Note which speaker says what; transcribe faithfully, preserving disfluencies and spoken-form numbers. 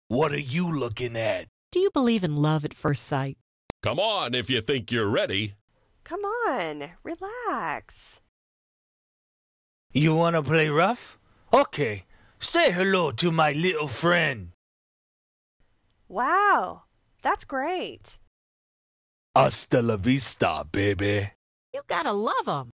Speaker 1: What are you looking at?
Speaker 2: Do you believe in love at first sight?
Speaker 3: Come on if you think you're ready.
Speaker 4: Come on, relax.
Speaker 1: You wanna play rough? Okay, say hello to my little friend.
Speaker 4: Wow, that's great.
Speaker 1: Hasta la vista, baby.
Speaker 2: You gotta love 'em.